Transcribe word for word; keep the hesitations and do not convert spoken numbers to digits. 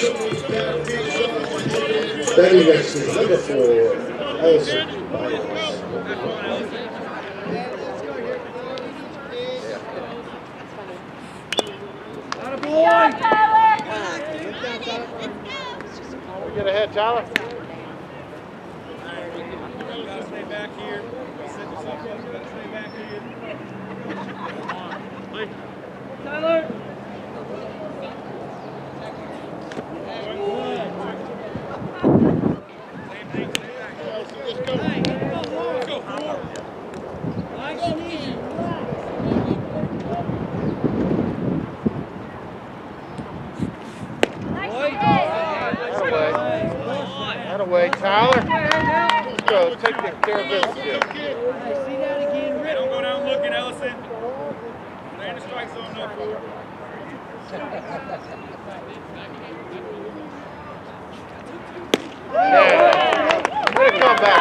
Betty next to number four, Ellison Miles. Get ahead, Tyler. Stay back here. Set yourself up. You gotta stay back here. Tyler. Away, Tyler. Let's go. Take care of business. See that again, Rick. Don't go down looking, Ellison. Stay in the strike zone, no.